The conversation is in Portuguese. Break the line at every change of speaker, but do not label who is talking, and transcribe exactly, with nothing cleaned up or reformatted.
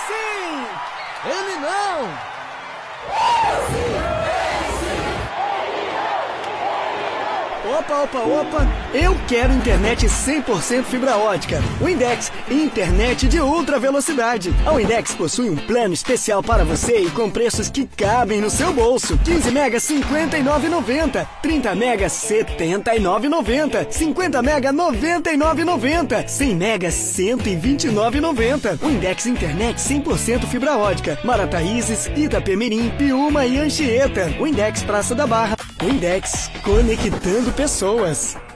sim! Ele não! Opa, opa, opa! Eu quero internet cem por cento fibra ótica. Windex, internet de ultra velocidade. A Windex possui um plano especial para você e com preços que cabem no seu bolso. quinze megas, cinquenta e nove reais e noventa centavos. trinta megas, setenta e nove reais e noventa centavos. cinquenta megas, noventa e nove reais e noventa centavos. cem megas, cento e vinte e nove reais e noventa centavos. Windex internet cem por cento fibra ótica. Marataízes, Itapemirim, Piúma e Anchieta. Windex Praça da Barra. Windex, conectando pessoas.